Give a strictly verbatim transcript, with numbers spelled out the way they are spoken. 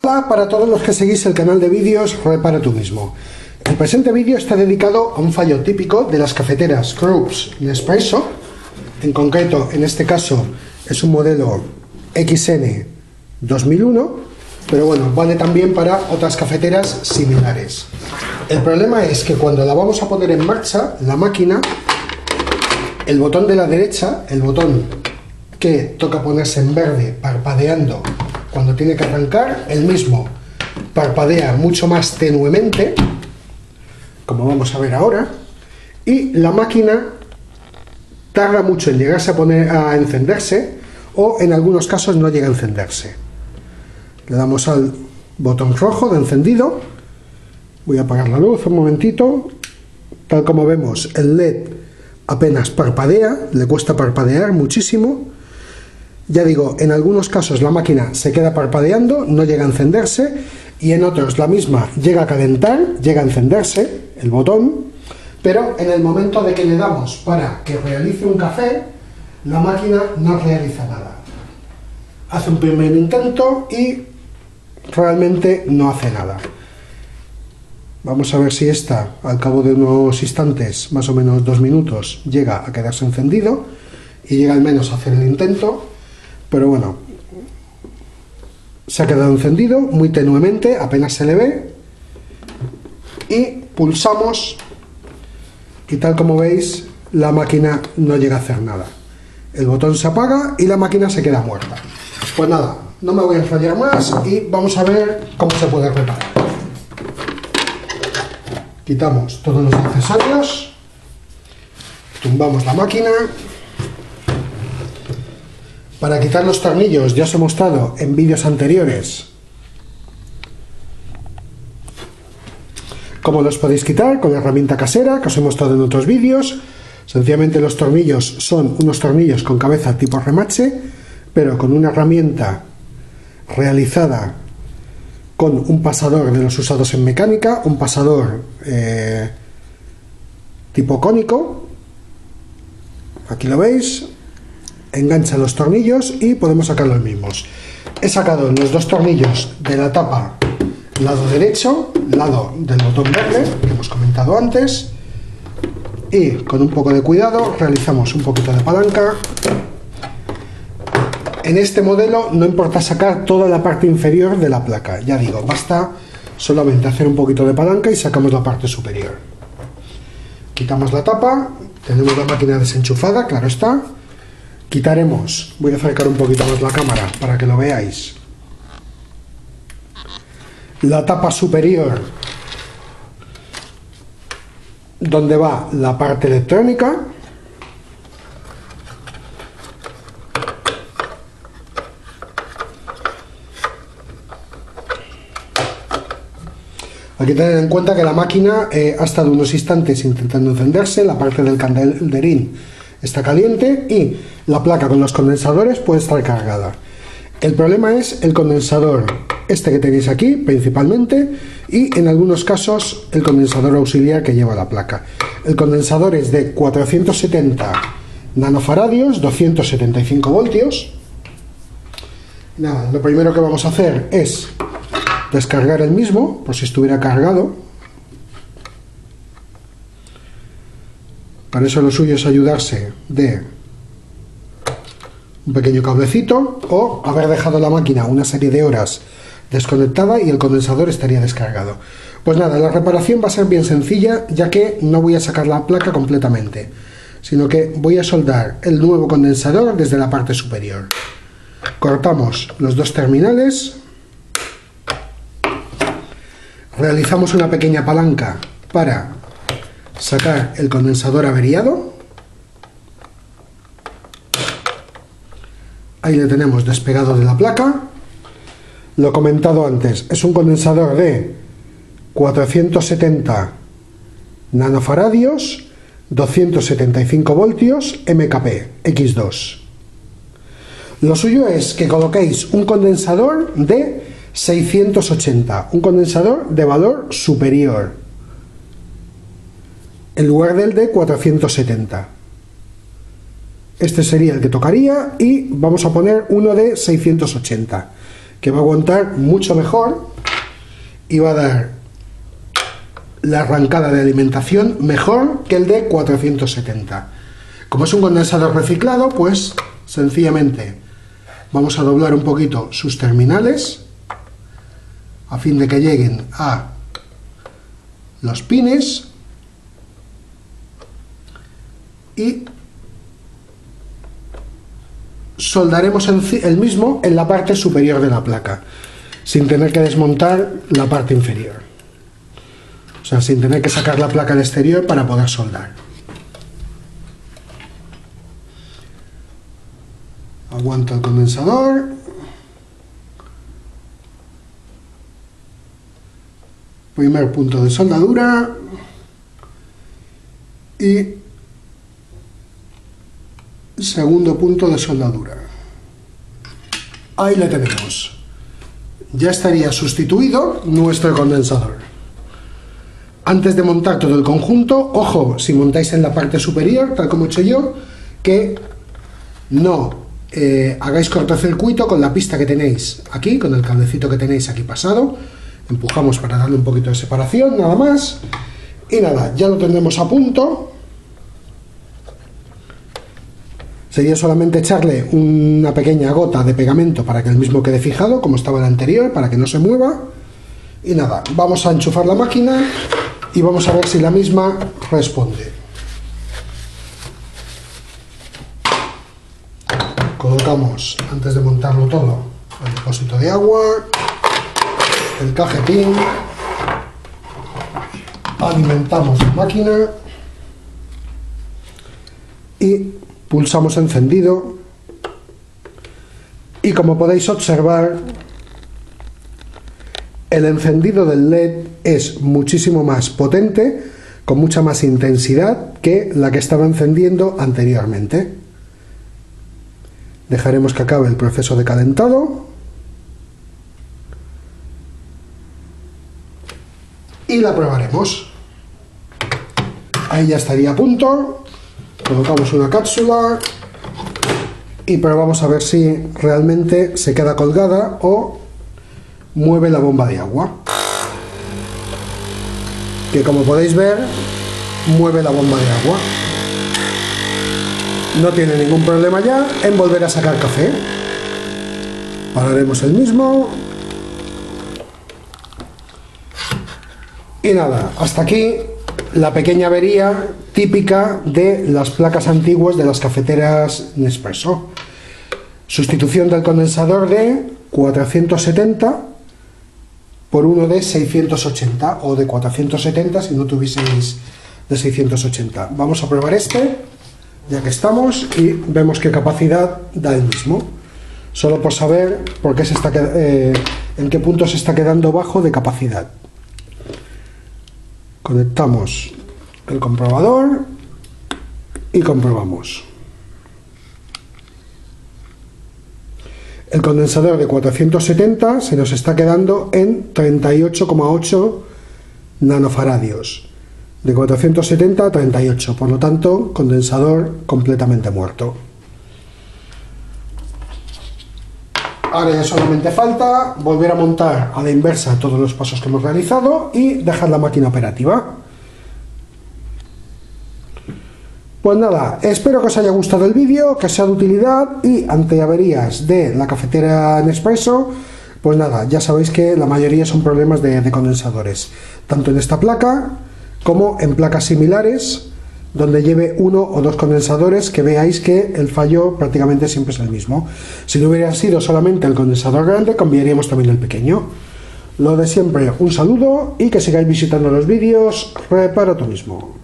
Hola para todos los que seguís el canal de vídeos Repara Tú Mismo. El presente vídeo está dedicado a un fallo típico de las cafeteras Krups Nespresso. En concreto, en este caso, es un modelo X N dos mil uno, pero bueno, vale también para otras cafeteras similares. El problema es que cuando la vamos a poner en marcha, la máquina, el botón de la derecha, el botón que toca ponerse en verde parpadeando cuando tiene que arrancar, el mismo parpadea mucho más tenuemente, como vamos a ver ahora, y la máquina tarda mucho en llegarse a poner a encenderse, o en algunos casos no llega a encenderse. Le damos al botón rojo de encendido. Voy a apagar la luz un momentito. Tal como vemos, el L E D apenas parpadea, le cuesta parpadear muchísimo. Ya digo, en algunos casos la máquina se queda parpadeando, no llega a encenderse, y en otros la misma llega a calentar, llega a encenderse el botón, pero en el momento de que le damos para que realice un café, la máquina no realiza nada. Hace un primer intento y realmente no hace nada. Vamos a ver si esta, al cabo de unos instantes, más o menos dos minutos, llega a quedarse encendido y llega al menos a hacer el intento. Pero bueno, se ha quedado encendido muy tenuemente, apenas se le ve, y pulsamos y tal como veis la máquina no llega a hacer nada. El botón se apaga y la máquina se queda muerta. Pues nada, no me voy a enrollar más y vamos a ver cómo se puede reparar. Quitamos todos los accesorios, tumbamos la máquina. Para quitar los tornillos ya os he mostrado en vídeos anteriores cómo los podéis quitar con la herramienta casera que os he mostrado en otros vídeos. Sencillamente los tornillos son unos tornillos con cabeza tipo remache, pero con una herramienta realizada con un pasador de los usados en mecánica, un pasador eh, tipo cónico. Aquí lo veis. Engancha los tornillos y podemos sacar los mismos. He sacado los dos tornillos de la tapa lado derecho, lado del botón verde que hemos comentado antes, y con un poco de cuidado realizamos un poquito de palanca. En este modelo no importa sacar toda la parte inferior de la placa, ya digo, basta solamente hacer un poquito de palanca y sacamos la parte superior. Quitamos la tapa, tenemos la máquina desenchufada, claro está. Quitaremos, voy a acercar un poquito más la cámara para que lo veáis, la tapa superior donde va la parte electrónica. Hay que tener en cuenta que la máquina eh, ha estado unos instantes intentando encenderse, la parte del calderín está caliente y la placa con los condensadores puede estar cargada. El problema es el condensador, este que tenéis aquí principalmente, y en algunos casos el condensador auxiliar que lleva la placa. El condensador es de cuatrocientos setenta nanofaradios, doscientos setenta y cinco voltios. Nada, lo primero que vamos a hacer es descargar el mismo, por si estuviera cargado. Para eso lo suyo es ayudarse de un pequeño cablecito o haber dejado la máquina una serie de horas desconectada y el condensador estaría descargado. Pues nada, la reparación va a ser bien sencilla, ya que no voy a sacar la placa completamente, sino que voy a soldar el nuevo condensador desde la parte superior. Cortamos los dos terminales, realizamos una pequeña palanca para sacar el condensador averiado. Ahí le tenemos despegado de la placa. Lo comentado antes, es un condensador de cuatrocientos setenta nanofaradios, doscientos setenta y cinco voltios, M K P X dos. Lo suyo es que coloquéis un condensador de seiscientos ochenta, un condensador de valor superior, en lugar del de cuatrocientos setenta. Este sería el que tocaría y vamos a poner uno de seiscientos ochenta. que va a aguantar mucho mejor y va a dar la arrancada de alimentación mejor que el de cuatrocientos setenta. Como es un condensador reciclado, pues sencillamente vamos a doblar un poquito sus terminales a fin de que lleguen a los pines y soldaremos el mismo en la parte superior de la placa, sin tener que desmontar la parte inferior, o sea, sin tener que sacar la placa al exterior para poder soldar. Aguanto el condensador, primer punto de soldadura y segundo punto de soldadura. Ahí le tenemos. Ya estaría sustituido nuestro condensador. Antes de montar todo el conjunto, ojo, si montáis en la parte superior, tal como he hecho yo, que no eh, hagáis cortocircuito con la pista que tenéis aquí, con el cablecito que tenéis aquí pasado. Empujamos para darle un poquito de separación, nada más. Y nada, ya lo tendremos a punto. Sería solamente echarle una pequeña gota de pegamento para que el mismo quede fijado, como estaba el anterior, para que no se mueva. Y nada, vamos a enchufar la máquina y vamos a ver si la misma responde. Colocamos, antes de montarlo todo, el depósito de agua, el cajetín, alimentamos la máquina y pulsamos encendido, y como podéis observar, el encendido del L E D es muchísimo más potente, con mucha más intensidad que la que estaba encendiendo anteriormente. Dejaremos que acabe el proceso de calentado y la probaremos. Ahí ya estaría a punto. Colocamos una cápsula y probamos a ver si realmente se queda colgada o mueve la bomba de agua, que como podéis ver mueve la bomba de agua. No tiene ningún problema ya en volver a sacar café. Pararemos el mismo y nada, hasta aquí la pequeña avería típica de las placas antiguas de las cafeteras Nespresso. Sustitución del condensador de cuatrocientos setenta por uno de seiscientos ochenta, o de cuatrocientos setenta si no tuvieseis de seiscientos ochenta. Vamos a probar este, ya que estamos, y vemos qué capacidad da el mismo, solo por saber por qué se está, eh, en qué punto se está quedando bajo de capacidad. Conectamos el comprobador y comprobamos. El condensador de cuatrocientos setenta se nos está quedando en treinta y ocho coma ocho nanofaradios. De cuatrocientos setenta a treinta y ocho, por lo tanto, condensador completamente muerto. Ahora ya solamente falta volver a montar a la inversa todos los pasos que hemos realizado y dejar la máquina operativa. Pues nada, espero que os haya gustado el vídeo, que sea de utilidad, y ante averías de la cafetera Nespresso, pues nada, ya sabéis que la mayoría son problemas de, de condensadores, tanto en esta placa como en placas similares, donde lleve uno o dos condensadores, que veáis que el fallo prácticamente siempre es el mismo. Si no hubiera sido solamente el condensador grande, cambiaríamos también el pequeño. Lo de siempre, un saludo y que sigáis visitando los vídeos. Repara tú mismo.